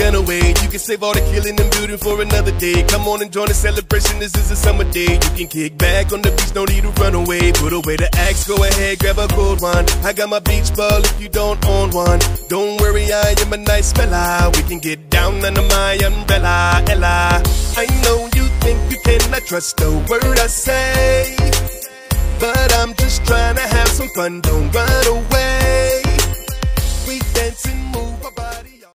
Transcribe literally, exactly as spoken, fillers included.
gun away. You can save all the killing and beauty for another day. Come on and join the celebration, this is a summer day. You can kick back on the beach, no need to run away. Put away the axe, go ahead, grab a cold one. I got my beach ball if you don't own one. Don't worry, I am a nice fella. We can get down under my umbrella, Ella. I know you think you cannot trust the word I say, but I'm just trying to have some fun, don't run away.